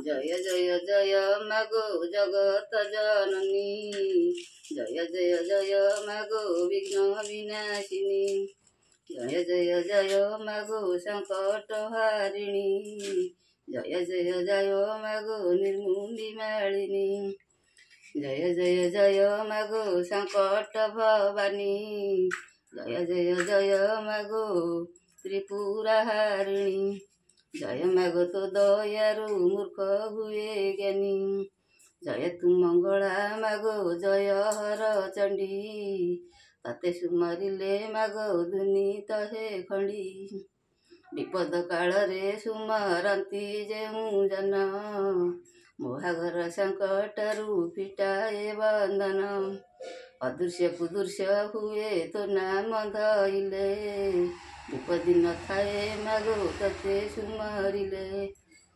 जय जय जय मागो जगत जननी जय जय जय मागो विघ्न विनाशिनी जय जय जय मागो संकट हारिणी जय जय जय मागो निर्मुंडी मालिनी जय जय जय मागो संकट भवानी जय जय जय मागो त्रिपुरा हारिणी जय मागो तो दयारु मूर्ख हुए ज्ञानी जय तू मंगला मागो जय हर चंडी ताते सुमरिले मागो दुनी तहे खंडी विपद काल रे सुमरती जेऊ जन मोहागर संकटरू फिटाए बंधन अदृश्य कुदृश्य हुए तो नाम धइले विपदी न थाए मागो तते सुमरिले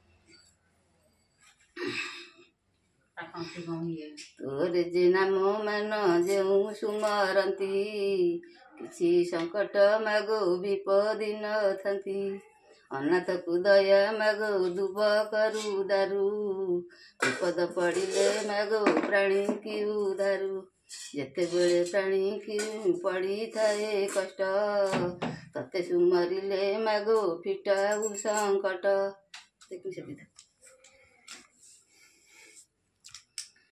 तोरे जे नाम मान जेऊ सुमरती किछि संकट मागो विपदी न थांती अनाथ को दया मागो दुब करू दारू विपद पड़िले मागो प्राणी की उधारू जेते बेले प्राणी की पड़ी थाए कष्ट तते सुमरिले मागो फिटाऊ संकट।